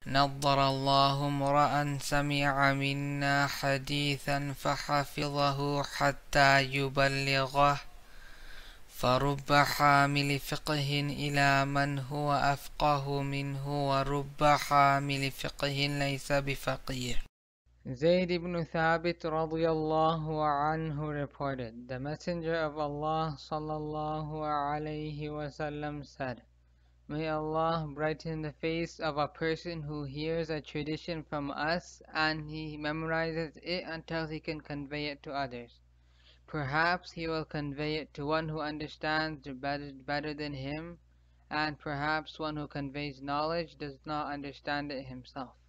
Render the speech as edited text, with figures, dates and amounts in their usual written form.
نضر الله امرأ سمع منا حديثا فحفظه حتى يبلغه فرب حامل فقه إلى من هو أفقه منه ورب حامل فقه ليس بفقيه. Zayd ibn Thabit radiyallahu anhu reported, the Messenger of Allah sallallahu alayhi wasallam said, May Allah brighten the face of a person who hears a tradition from us and he memorizes it until he can convey it to others. Perhaps he will convey it to one who understands better than him, and perhaps one who conveys knowledge does not understand it himself.